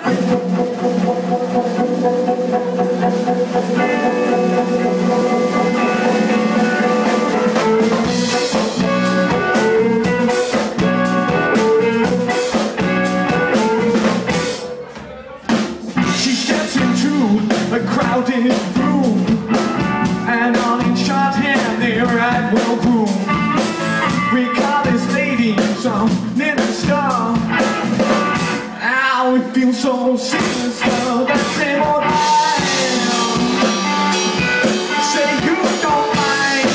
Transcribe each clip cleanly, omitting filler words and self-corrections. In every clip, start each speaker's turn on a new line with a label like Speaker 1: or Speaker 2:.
Speaker 1: A crowded room, and on each shot hand their right will boom. We call this lady some little star. Ow, it feels so sinister, that same old line. Say you don't mind.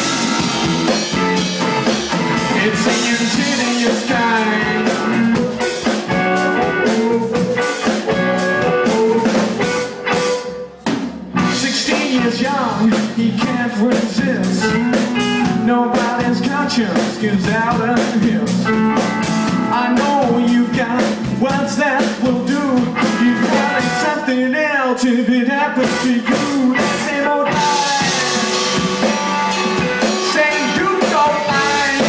Speaker 1: It's in your insidious kind. Young, he can't resist. Nobody's conscience gives out of his. I know you've got words that will do. You've got something else if it happens to you. That same old line. Say you don't mind.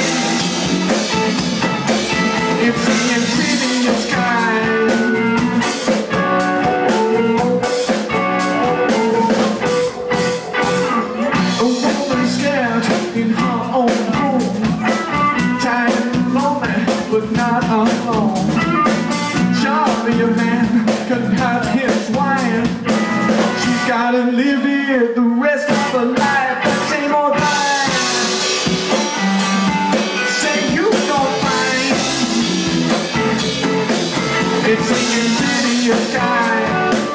Speaker 1: It's the insidious kind. In her own room, tired and lonely, but not alone. Surely a man couldn't hurt his wife. She's gotta live here the rest of her life. That same old line. Say you don't mind. It's the insidious kind.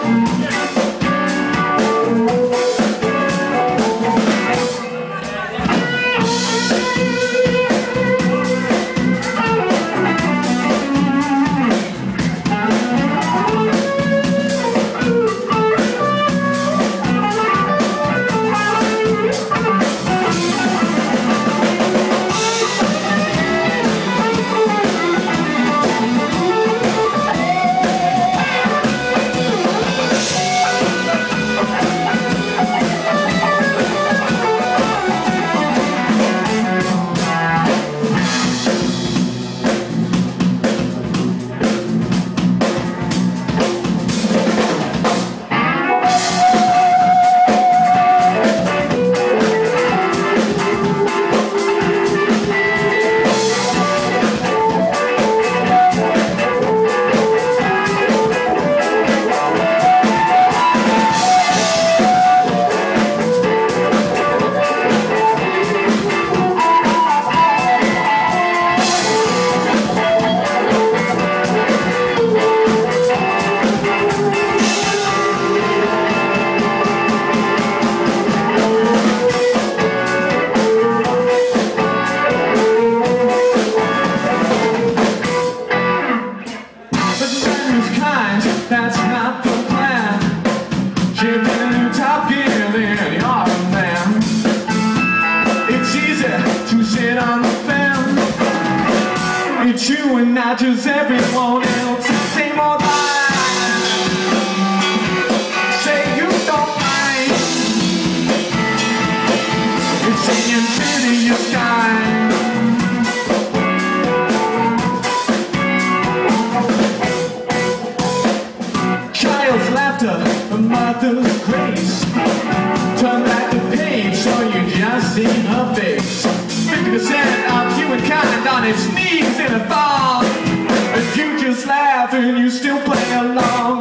Speaker 1: That's not the plan. Shift in a new top gear, then you're the man. It's easy to sit on the fence. It's you and not just everyone else. Same old line. Say you don't mind. It's the insidious kind. Laughter, a mother's grace. Turn back the page so you just see her face. 50% of humankind on its knees in a thong. And you just laugh and you still play along.